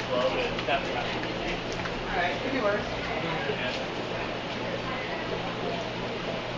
slow, but that's about it. Alright, could be worse. Yeah.